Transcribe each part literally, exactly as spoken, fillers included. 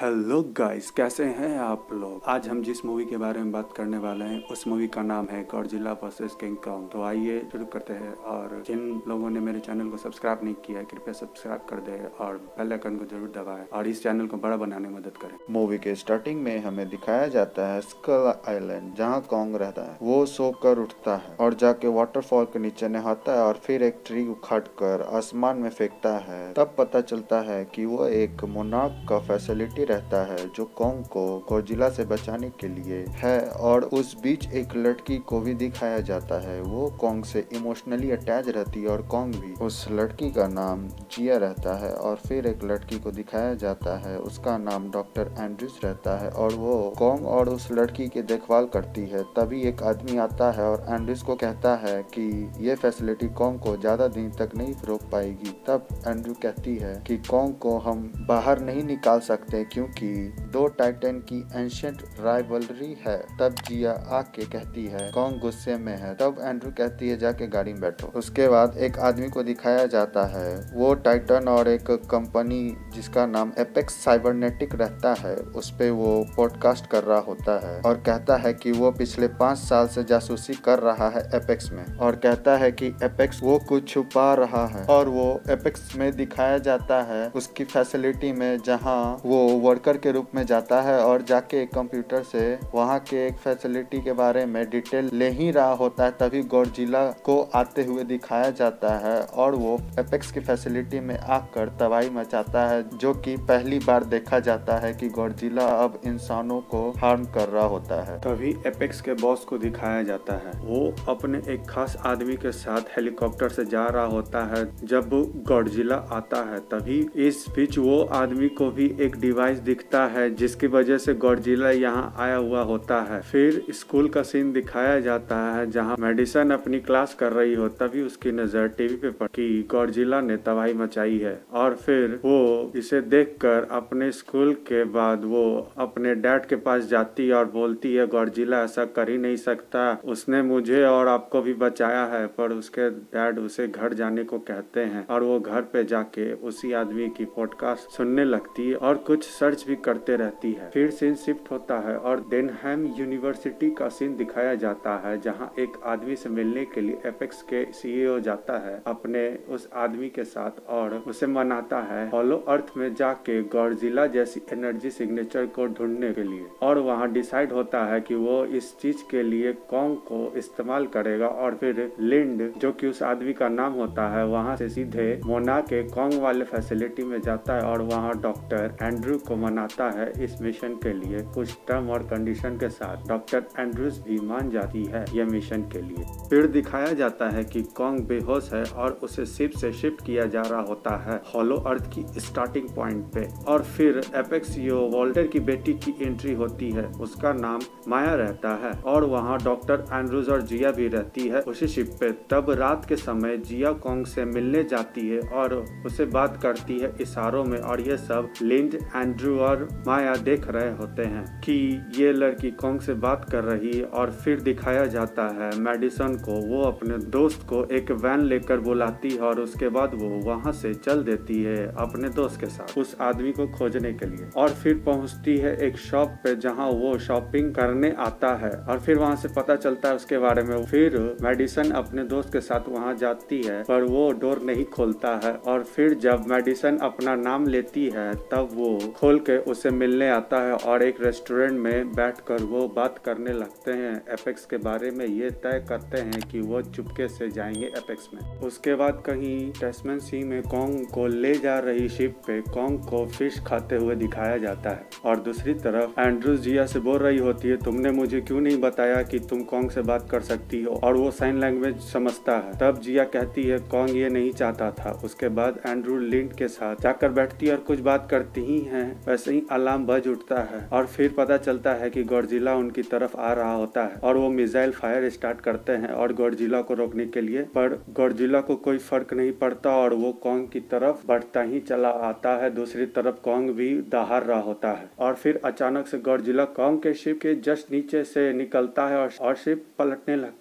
Hello guys, कैसे हैं आप लोग। आज हम जिस मूवी के बारे में बात करने वाले हैं उस मूवी का नाम है गॉडजिला वर्सेस किंग कॉन्ग। तो आइए शुरू करते हैं। और जिन लोगों ने मेरे चैनल को सब्सक्राइब नहीं किया है कृपया सब्सक्राइब कर दें और बेल आइकन को जरूर दबाएं और इस चैनल को बड़ा बनाने में मदद करें। मूवी के स्टार्टिंग में हमें दिखाया जाता है स्कल आइलैंड जहाँ कॉन्ग रहता है। वो सो कर उठता है और जाके वाटरफॉल के नीचे नहाता है और फिर एक ट्री उखाड़ कर आसमान में फेंकता है। तब पता चलता है कि वो एक मोनार्क का फैसिलिटी रहता है जो कॉन्ग को गॉडजिला से बचाने के लिए है। और उस बीच एक लड़की को भी दिखाया जाता है। वो कॉन्ग से इमोशनली अटैच रहती है और कॉन्ग भी। उस लड़की का नाम जिया रहता है। और फिर एक लड़की को दिखाया जाता है, उसका नाम डॉक्टर एंड्रूज रहता है और वो कॉन्ग और उस लड़की की देखभाल करती है। तभी एक आदमी आता है और एंड्रूज को कहता है कि ये फैसिलिटी कॉन्ग को ज्यादा दिन तक नहीं रोक पाएगी। तब एंड्रू कहती है कि कॉन्ग को हम बाहर नहीं निकाल सकते क्योंकि दो टाइटन की एंशिएंट राइवलरी है। तब जिया आके कहती है कॉन्ग गुस्से में है। तब एंड्रू कहती है जाके गाड़ी में बैठो। उसके बाद एक आदमी को दिखाया जाता है। वो टाइटन और एक कंपनी जिसका नाम एपेक्स साइबरनेटिक रहता है उस पे वो पॉडकास्ट कर रहा होता है और कहता है कि वो पिछले पाँच साल से जासूसी कर रहा है एपेक्स में। और कहता है कि एपेक्स वो कुछ छुपा रहा है। और वो एपेक्स में दिखाया जाता है उसकी फैसिलिटी में जहाँ वो वर्कर के रूप में जाता है और जाके एक कंप्यूटर से वहाँ के एक फैसिलिटी के बारे में डिटेल ले ही रहा होता है। तभी गॉडजिला को आते हुए दिखाया जाता है और वो एपेक्स की फैसिलिटी में आकर तबाही मचाता है, जो कि पहली बार देखा जाता है कि गॉडजिला अब इंसानों को हार्म कर रहा होता है। तभी एपेक्स के बॉस को दिखाया जाता है। वो अपने एक खास आदमी के साथ हेलीकॉप्टर से जा रहा होता है जब गॉडजिला आता है। तभी इस बीच वो आदमी को भी एक डिवाइस दिखता है जिसकी वजह से गॉडजिला यहाँ आया हुआ होता है। फिर स्कूल का सीन दिखाया जाता है जहाँ मेडिसन अपनी क्लास कर रही हो। तभी उसकी नजर टीवी पे पड़ी कि गॉडजिला ने तबाही मचाई है और फिर वो इसे देखकर अपने स्कूल के बाद वो अपने डैड के पास जाती है और बोलती है गॉडजिला ऐसा कर ही नहीं सकता, उसने मुझे और आपको भी बचाया है। पर उसके डैड उसे घर जाने को कहते हैं और वो घर पे जाके उसी आदमी की पॉडकास्ट सुनने लगती है और कुछ सर्च भी करते रहती है। फिर सीन शिफ्ट होता है और डेनहैम यूनिवर्सिटी का सीन दिखाया जाता है जहाँ एक आदमी से मिलने के लिए एपेक्स के सीईओ जाता है अपने उस आदमी के साथ और उसे मनाता है हॉलो अर्थ में जाके गॉडजिला जैसी एनर्जी सिग्नेचर को ढूंढने के लिए। और वहाँ डिसाइड होता है कि वो इस चीज के लिए कॉन्ग को इस्तेमाल करेगा। और फिर लिंड जो कि उस आदमी का नाम होता है वहाँ से सीधे मोना के कॉन्ग वाले फैसिलिटी में जाता है और वहाँ डॉक्टर एंड्रू को मनाता है इस मिशन के लिए कुछ टर्म और कंडीशन के साथ। डॉक्टर एंड्रूज भी मान जाती है यह मिशन के लिए। फिर दिखाया जाता है कि कॉन्ग बेहोश है और उसे शिप से शिफ्ट किया जा रहा होता है हॉलो अर्थ की स्टार्टिंग पॉइंट पे। और फिर एपेक्स सीईओ वॉल्टर की बेटी की एंट्री होती है, उसका नाम माया रहता है और वहाँ डॉक्टर एंड्रूज और जिया भी रहती है उसी शिप पे। तब रात के समय जिया कॉन्ग से मिलने जाती है और उसे बात करती है इशारों में और ये सब लिंड, एंड्रू और माया देख रहे होते हैं कि ये लड़की कॉन्ग से बात कर रही है। और फिर दिखाया जाता है मेडिसन को, वो अपने दोस्त को एक वैन लेकर बुलाती है और उसके बाद वो वहाँ से चल देती है अपने दोस्त के साथ उस आदमी को खोजने के लिए। और फिर पहुँचती है एक शॉप पे जहाँ वो शॉपिंग करने आता है और फिर वहाँ से पता चलता है उसके बारे में। फिर मेडिसन अपने दोस्त के साथ वहाँ जाती है पर वो डोर नहीं खोलता है और फिर जब मेडिसन अपना नाम लेती है तब वो खोल के उसे मिलने आता है और एक रेस्टोरेंट में बैठकर वो बात करने लगते हैं एपेक्स के बारे में। ये तय करते हैं कि वो चुपके से जाएंगे एपेक्स में। उसके बाद कहीं टैस्मैन सी में कॉन्ग को ले जा रही शिप पे कॉन्ग को फिश खाते हुए दिखाया जाता है और दूसरी तरफ एंड्रूज जिया से बोल रही होती है तुमने मुझे क्यों नहीं बताया कि तुम कॉन्ग से बात कर सकती हो। और वो साइन लैंग्वेज समझता है। तब जिया कहती है कॉन्ग ये नहीं चाहता था। उसके बाद एंड्रू लिंड के साथ जाकर बैठती है और कुछ बात करती ही है। वैसे ही अलार्म बज उठता है और फिर पता चलता है कि गॉडजिला उनकी तरफ आ रहा होता है और वो मिसाइल फायर स्टार्ट करते हैं और गॉडजिला को रोकने के लिए। पर गॉडजिला को कोई फर्क नहीं पड़ता और वो कॉन्ग की तरफ बढ़ता ही चला आता है। दूसरी तरफ कॉन्ग भी दहाड़ रहा होता है और फिर अचानक से गॉडजिला कॉन्ग के शिप के जस्ट नीचे से निकलता है और शिप पलटने लगती है।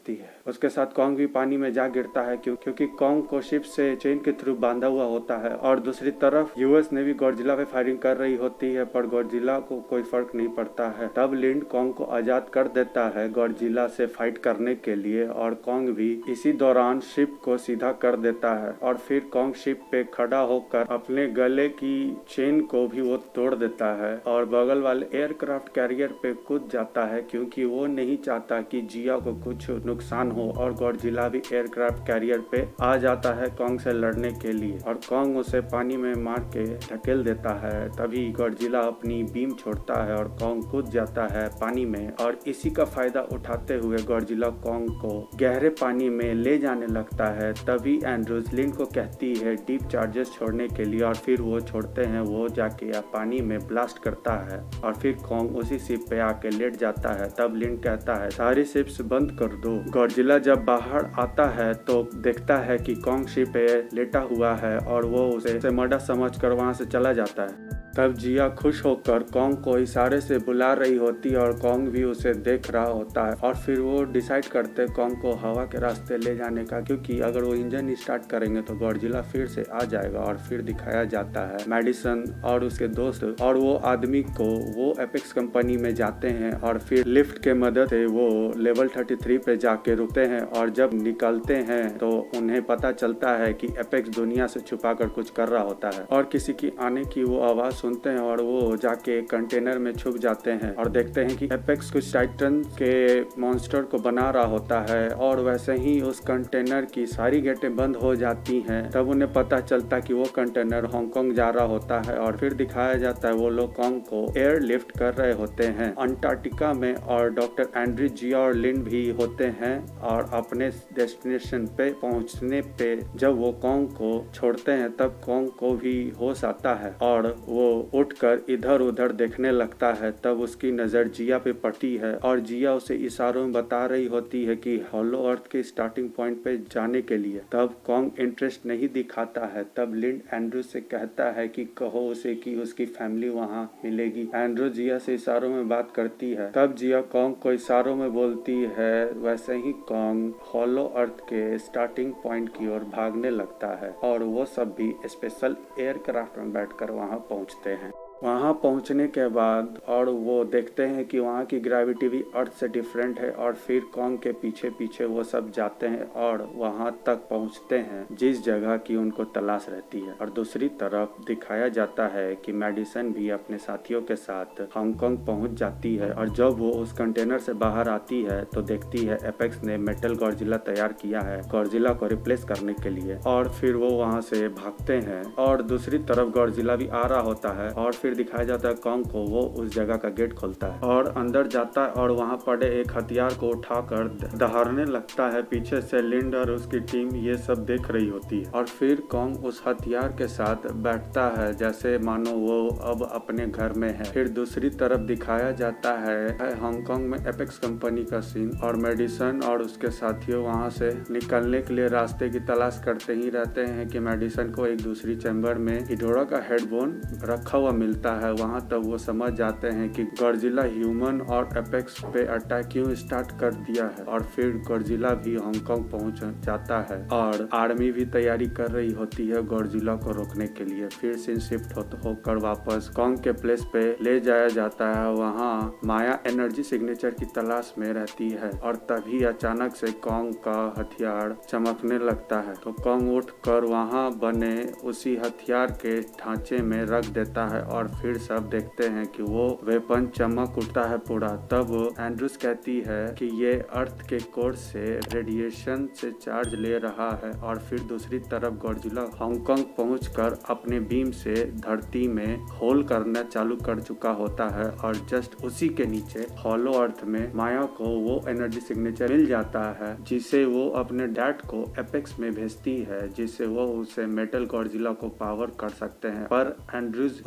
उसके साथ कॉन्ग भी पानी में जा गिरता है क्यों क्योंकि कॉन्ग को शिप से चेन के थ्रू बांधा हुआ होता है। और दूसरी तरफ यूएस नेवी गॉडजिला पे फायरिंग कर रही होती है पर गॉडजिला को कोई फर्क नहीं पड़ता है। तब लिंड कॉन्ग को आजाद कर देता है गॉडजिला से फाइट करने के लिए और कॉन्ग भी इसी दौरान शिप को सीधा कर देता है और फिर कॉन्ग शिप पे खड़ा होकर अपने गले की चेन को भी वो तोड़ देता है और बगल वाले एयरक्राफ्ट कैरियर पे कूद जाता है क्योंकि वो नहीं चाहता कि जिया को कुछ नुकसान हो। और गॉडजिला भी एयरक्राफ्ट कैरियर पे आ जाता है कॉन्ग से लड़ने के लिए और कॉन्ग उसे पानी में मार के धकेल देता है। तभी गॉडजिला अपनी बीम छोड़ता है और कॉन्ग कूद जाता है पानी में और इसी का फायदा उठाते हुए गॉडजिला कॉन्ग को गहरे पानी में ले जाने लगता है। तभी एंड्रूज लिंड को कहती है डीप चार्जेस छोड़ने के लिए और फिर वो छोड़ते हैं। वो जाके या पानी में ब्लास्ट करता है और फिर कॉन्ग उसी शिप पे आके लेट जाता है। तब लिंड कहता है सारी शिप्स बंद कर दो। गॉडजिला जब बाहर आता है तो देखता है कि कॉन्ग शिप पे लेटा हुआ है और वो उसे मर्डर समझकर वहां से चला जाता है। तब जिया खुश होकर कॉन्ग को इशारे से बुला रही होती है और कॉन्ग भी उसे देख रहा होता है और फिर वो डिसाइड करते कॉन्ग को हवा के रास्ते ले जाने का क्योंकि अगर वो इंजन स्टार्ट करेंगे तो गॉडजिला फिर से आ जाएगा। और फिर दिखाया जाता है मेडिसन और उसके दोस्त और वो आदमी को वो एपेक्स कंपनी में जाते हैं और फिर लिफ्ट के मदद से वो लेवल तैंतीस पे जाके रुकते हैं और जब निकलते हैं तो उन्हें पता चलता है कि एपेक्स दुनिया से छुपा कर कुछ कर रहा होता है और किसी की आने की वो आवाज सुनते हैं और वो जाके कंटेनर में छुप जाते हैं और देखते हैं कि एपेक्स कुछ टाइटन के मॉन्स्टर को बना रहा होता है और वैसे ही उस कंटेनर की सारी गेटें बंद हो जाती हैं। तब उन्हें पता चलता कि वो कंटेनर हांगकांग जा रहा होता है और फिर दिखाया जाता है वो लोग कॉन्ग को एयर लिफ्ट कर रहे होते हैं अंटार्कटिका में और डॉक्टर एंड्रू जिया और लिंड भी होते हैं और अपने डेस्टिनेशन पे पहुंचने पे जब वो कॉन्ग को छोड़ते हैं तब कॉन्ग को भी होश आता है और वो उठकर इधर उधर देखने लगता है। तब उसकी नजर जिया पे पड़ती है और जिया उसे इशारों में बता रही होती है कि हॉलो अर्थ के स्टार्टिंग पॉइंट पे जाने के लिए। तब कॉन्ग इंटरेस्ट नहीं दिखाता है। तब लिंड एंड्रू से कहता है कि कहो उसे कि उसकी फैमिली वहाँ मिलेगी। एंड्रू जिया से इशारों में बात करती है। तब जिया कॉन्ग को इशारों में बोलती है। वैसे ही कॉन्ग हॉलो अर्थ के स्टार्टिंग पॉइंट की ओर भागने लगता है और वो सब भी स्पेशल एयरक्राफ्ट में बैठकर वहाँ पहुँचते हैं। वहाँ पहुँचने के बाद और वो देखते हैं कि वहाँ की ग्रेविटी भी अर्थ से डिफरेंट है और फिर कॉन्ग के पीछे पीछे वो सब जाते हैं और वहाँ तक पहुँचते हैं जिस जगह की उनको तलाश रहती है। और दूसरी तरफ दिखाया जाता है कि मेडिसन भी अपने साथियों के साथ हांगकांग पहुँच जाती है और जब वो उस कंटेनर से बाहर आती है तो देखती है एपेक्स ने मेटल गॉडजिला तैयार किया है गॉडजिला को रिप्लेस करने के लिए और फिर वो वहाँ से भागते हैं। और दूसरी तरफ गॉडजिला भी आ रहा होता है और फिर दिखाया जाता है कॉन्ग को वो उस जगह का गेट खोलता है और अंदर जाता है और वहाँ पड़े एक हथियार को उठाकर दहाड़ने लगता है। पीछे से लिंड और उसकी टीम ये सब देख रही होती है और फिर कॉन्ग उस हथियार के साथ बैठता है जैसे मानो वो अब अपने घर में है। फिर दूसरी तरफ दिखाया जाता है हांगकांग में एपेक्स कंपनी का सीन और मेडिसन और उसके साथियों वहाँ से निकलने के लिए रास्ते की तलाश करते ही रहते हैं कि मेडिसन को एक दूसरी चैम्बर में हिडोरा का हेडबोन रखा हुआ मिलता है। वहाँ तब वो समझ जाते हैं कि गॉडजिला ह्यूमन और एपेक्स पे अटैक क्यों स्टार्ट कर दिया है और फिर गॉडजिला भी हांगकांग पहुँच जाता है और आर्मी भी तैयारी कर रही होती है गॉडजिला को रोकने के लिए। फिर सीन शिफ्ट हो, होकर वापस कॉन्ग के प्लेस पे ले जाया जाता है। वहाँ माया एनर्जी सिग्नेचर की तलाश में रहती है और तभी अचानक से कॉन्ग का हथियार चमकने लगता है तो कॉन्ग उठ कर वहाँ बने उसी हथियार के ढांचे में रख देता है और फिर सब देखते हैं कि वो वेपन चमक उठता है पूरा। तब एंड्रूज कहती है कि ये अर्थ के कोर से रेडिएशन से चार्ज ले रहा है और फिर दूसरी तरफ गॉडजिला हांगकांग पहुंचकर अपने बीम से धरती में होल करना चालू कर चुका होता है और जस्ट उसी के नीचे हॉलो अर्थ में माया को वो एनर्जी सिग्नेचर मिल जाता है जिसे वो अपने डैड को एपेक्स में भेजती है जिससे वो उसे मेटल गॉडजिला को पावर कर सकते हैं। पर एंड्रूज उसे रोक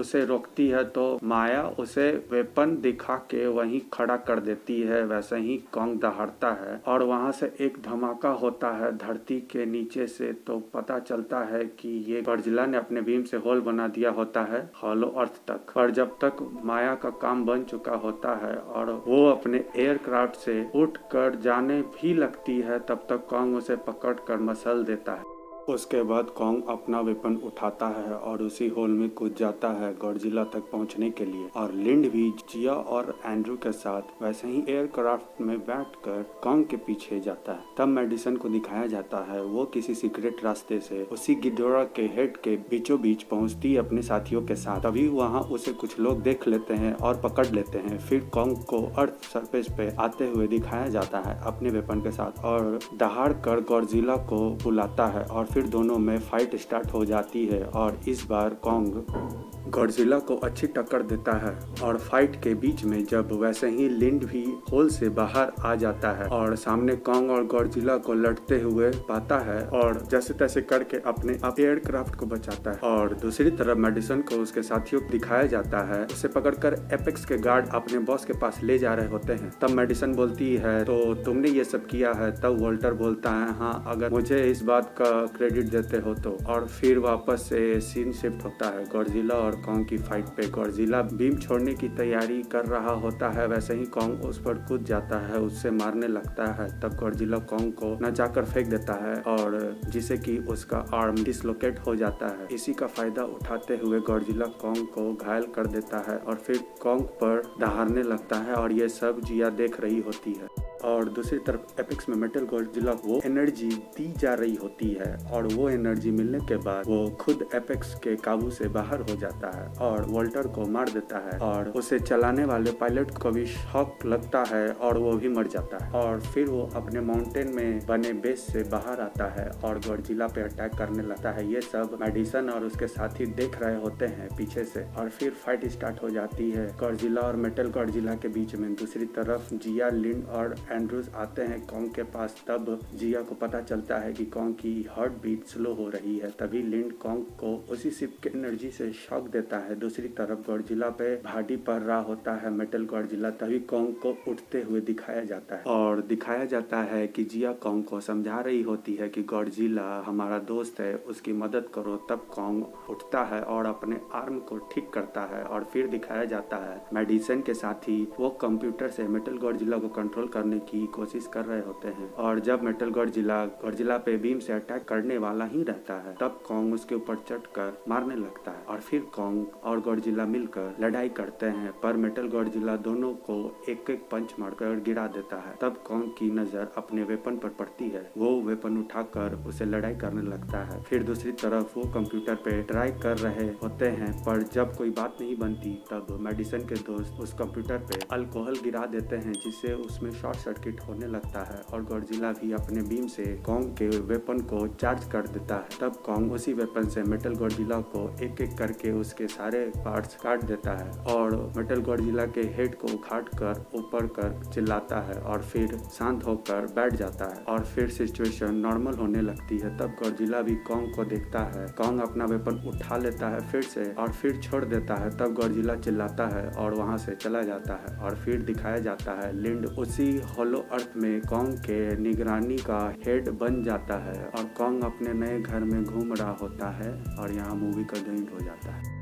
भौंकती है तो माया उसे वेपन दिखा के वहीं खड़ा कर देती है। वैसे ही कॉन्ग दहाड़ता है और वहां से एक धमाका होता है धरती के नीचे से, तो पता चलता है कि ये गॉडजिला ने अपने बीम से होल बना दिया होता है हॉलो अर्थ तक। पर जब तक माया का काम बन चुका होता है और वो अपने एयरक्राफ्ट से उठ कर जाने भी लगती है, तब तक कॉन्ग उसे पकड़ कर मसल देता है। उसके बाद कॉन्ग अपना वेपन उठाता है और उसी होल में कूद जाता है गॉडजिला तक पहुंचने के लिए। और लिंड भी जिया और एंड्रू के साथ वैसे ही एयरक्राफ्ट में बैठकर कॉन्ग के पीछे जाता है। तब मेडिसन को दिखाया जाता है वो किसी सीक्रेट रास्ते से उसी गिडोरा के हेड के बीचों बीच पहुंचती है अपने साथियों के साथ। तभी वहाँ उसे कुछ लोग देख लेते हैं और पकड़ लेते हैं। फिर कॉन्ग को अर्थ सरफेस पे आते हुए दिखाया जाता है अपने वेपन के साथ और दहाड़ कर गॉडजिला को बुलाता है और फिर दोनों में फाइट स्टार्ट हो जाती है। और इस बार कॉन्ग गॉडजिला को अच्छी टक्कर देता है और फाइट के बीच में जब वैसे ही लिंड भी होल से बाहर आ जाता है और सामने कॉन्ग और गॉडजिला को लड़ते हुए पाता है और जैसे तैसे करके अपने एयरक्राफ्ट को बचाता है। और दूसरी तरफ मेडिसन को उसके साथियों को दिखाया जाता है उसे पकड़कर एपेक्स के गार्ड अपने बॉस के पास ले जा रहे होते हैं। तब मेडिसन बोलती है तो तुमने ये सब किया है। तब वॉल्टर बोलता है हाँ, अगर मुझे इस बात का क्रेडिट देते हो तो। और फिर वापस से सीन शिफ्ट होता है गॉडजिला और कॉन्ग की फाइट पे। गॉडजिला बीम छोड़ने की तैयारी कर रहा होता है, वैसे ही कॉन्ग उस पर कूद जाता है, उससे मारने लगता है। तब गॉडजिला कॉन्ग को न जाकर फेंक देता है और जिससे कि उसका आर्म डिसलोकेट हो जाता है। इसी का फायदा उठाते हुए गॉडजिला कॉन्ग को घायल कर देता है और फिर कॉन्ग पर दहाड़ने लगता है और ये सब जिया देख रही होती है। और दूसरी तरफ एपेक्स में मेटल गॉडजिला को एनर्जी दी जा रही होती है और वो एनर्जी मिलने के बाद वो खुद एपेक्स के काबू से बाहर हो जाता है और वॉल्टर को मार देता है और उसे चलाने वाले पायलट को भी शॉक लगता है और वो भी मर जाता है। और फिर वो अपने माउंटेन में बने बेस से बाहर आता है और गॉडजिला पे अटैक करने लगता है। ये सब मेडिसन और उसके साथी देख रहे होते हैं पीछे से और फिर फाइट स्टार्ट हो जाती है गॉडजिला और मेटल गॉडजिला के बीच में। दूसरी तरफ जिया, लिंड और एंड्रूज आते हैं कॉन्ग के पास। तब जिया को पता चलता है कि कॉन्ग की हार्ट बीट स्लो हो रही है। तभी लिंड कॉन्ग को उसी शिप के एनर्जी से शॉक देता है। दूसरी तरफ गॉडजिला पे भारी पड़ रहा होता है मेटल गॉडजिला। तभी कॉन्ग को उठते हुए दिखाया जाता है और दिखाया जाता है कि जिया कॉन्ग को समझा रही होती है कि गॉडजिला हमारा दोस्त है, उसकी मदद करो। तब कॉन्ग उठता है और अपने आर्म को ठीक करता है और फिर दिखाया जाता है मेडिसन के साथी वो कंप्यूटर से मेटल गॉडजिला को कंट्रोल करने की कोशिश कर रहे होते हैं। और जब मेटल गॉडजिला गॉडजिला पे बीम से अटैक करने वाला ही रहता है, तब कॉन्ग उसके ऊपर चढ़कर मारने लगता है और फिर कॉन्ग और गॉडजिला मिलकर लड़ाई करते हैं। पर मेटल गॉडजिला दोनों को एक एक पंच मारकर गिरा देता है। तब कॉन्ग की नजर अपने वेपन पर पड़ती है, वो वेपन उठाकर उसे लड़ाई करने लगता है। फिर दूसरी तरफ वो कंप्यूटर पे ट्राई कर रहे होते हैं, पर जब कोई बात नहीं बनती तब मेडिसन के दोस्त उस कंप्यूटर पे अल्कोहल गिरा देते हैं, जिससे उसमें शॉर्ट सर्किट होने लगता है और गॉडजिला भी अपने बीम से कॉन्ग के वेपन को चार्ज कर देता है। तब कॉन्ग उसी वेपन से मेटल गॉडजिला को एक एक करके उसके सारे पार्ट्स काट देता है और मेटल गॉडजिला के हेड को उखाड़ कर ऊपर कर चिल्लाता है और फिर शांत होकर बैठ जाता है और फिर सिचुएशन नॉर्मल होने लगती है। तब गॉडजिला भी कॉन्ग को देखता है, कॉन्ग अपना वेपन उठा लेता है फिर से और फिर छोड़ देता है। तब गॉडजिला चिल्लाता है और वहां से चला जाता है और फिर दिखाया जाता है लिंड उसी हॉलो अर्थ में कॉन्ग के निगरानी का हेड बन जाता है और कॉन्ग अपने नए घर में घूम रहा होता है और यहाँ मूवी का एंड हो जाता है।